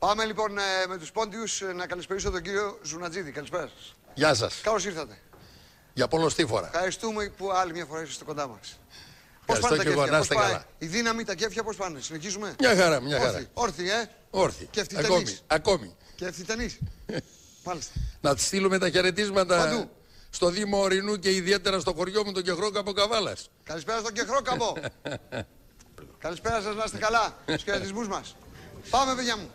Πάμε λοιπόν με τους πόντιους να καλησπερίσω τον κύριο Ζουνατζίδη. Καλησπέρα σας. Γεια σας. Καλώς ήρθατε. Για πολλωστή φορά. Ευχαριστούμε που άλλη μια φορά είστε κοντά μας. Πώς Ευχαριστώ πάνε τα και εγώ, κέφια, να είστε καλά. η δύναμη, τα κέφια πώς πάνε, συνεχίζουμε. Μια χαρά, μια χαρά. Όρθιοι, Όρθιοι. Και ευθυτενείς. Ακόμη. Και ευθυτενείς. Μάλιστα. Να τη στείλουμε τα χαιρετίσματα Παντού. στο Δήμο Ορεινού και ιδιαίτερα στο χωριό μου, τον Κεχρόκαπο Καβάλας. Καλησπέρα στον Κεχρόκαπο. Καλησπέρα σας, να είστε καλά. Στους χαιρετισμούς μας. Πάμε, παιδιά μου.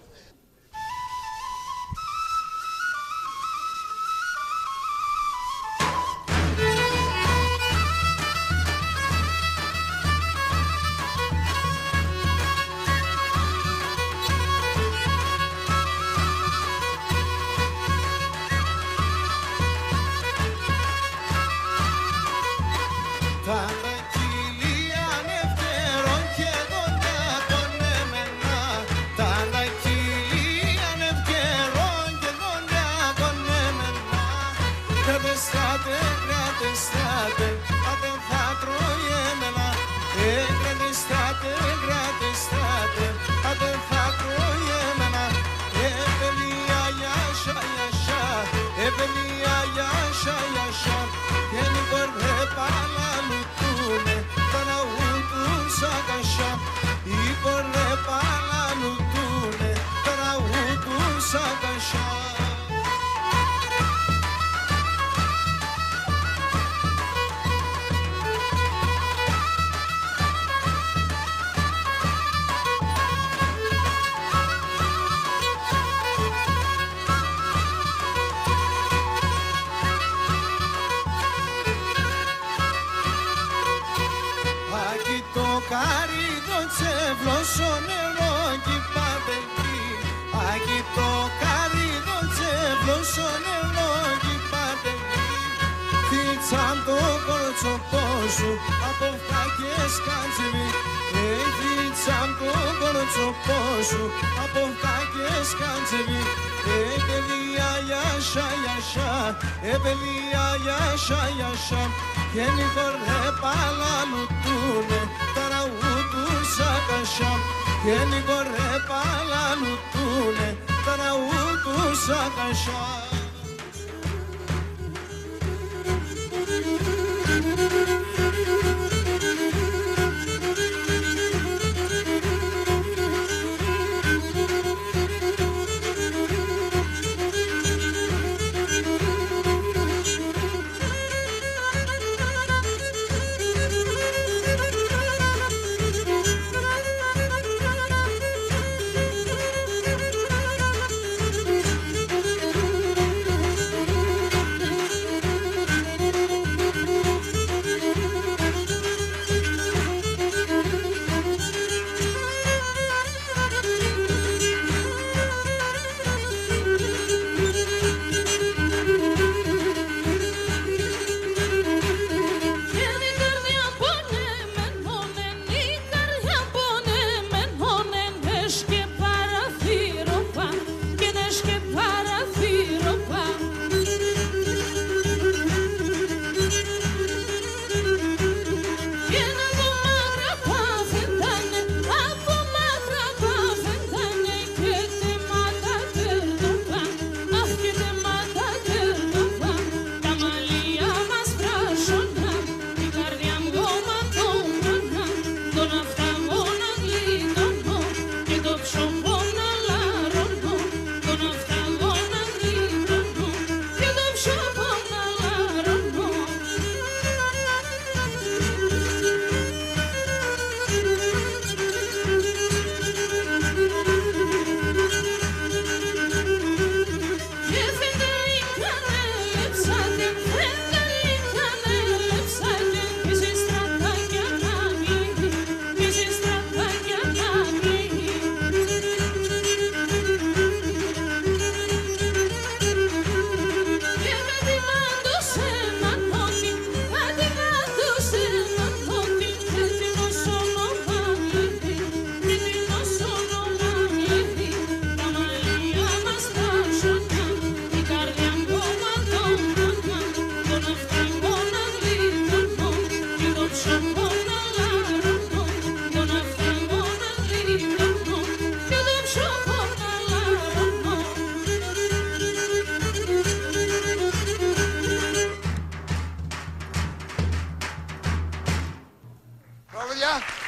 παιδιά.